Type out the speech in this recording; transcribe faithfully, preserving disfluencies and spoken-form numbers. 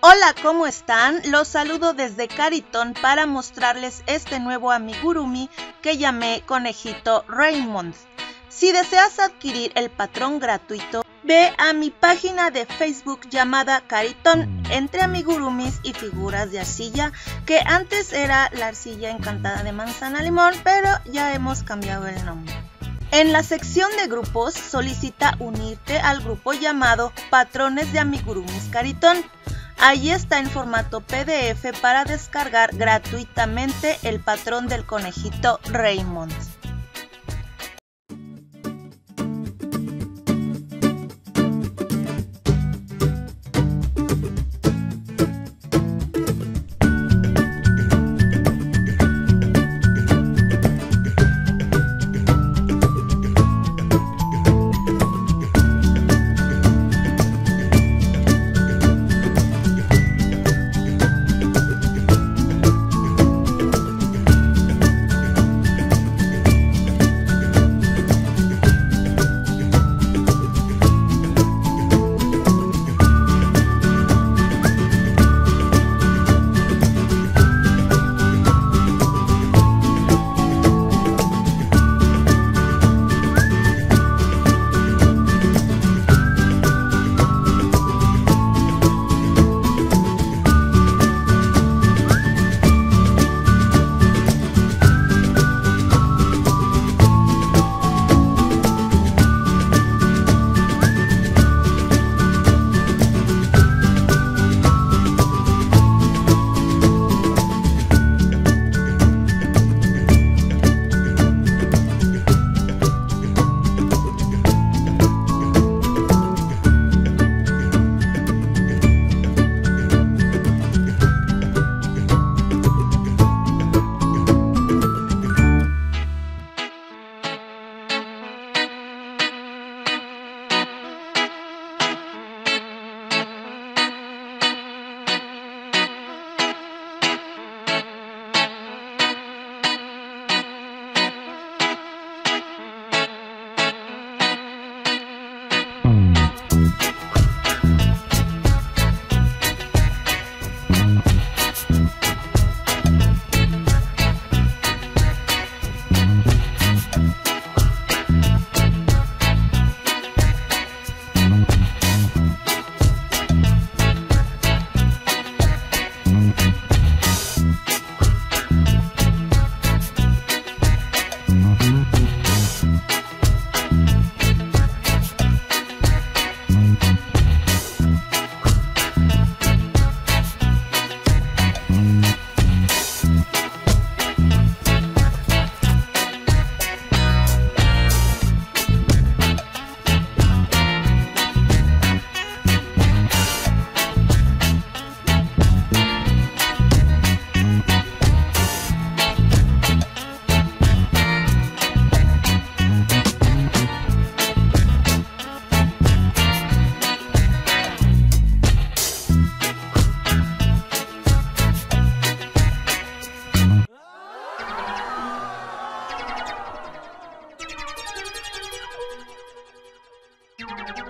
Hola, ¿cómo están? Los saludo desde Caritón para mostrarles este nuevo amigurumi que llamé Conejito Raymond. Si deseas adquirir el patrón gratuito, ve a mi página de Facebook llamada Caritón, entre amigurumis y figuras de arcilla, que antes era la arcilla encantada de manzana limón, pero ya hemos cambiado el nombre. En la sección de grupos, solicita unirte al grupo llamado Patrones de Amigurumis Caritón. Allí está en formato P D F para descargar gratuitamente el patrón del conejito Raymond. You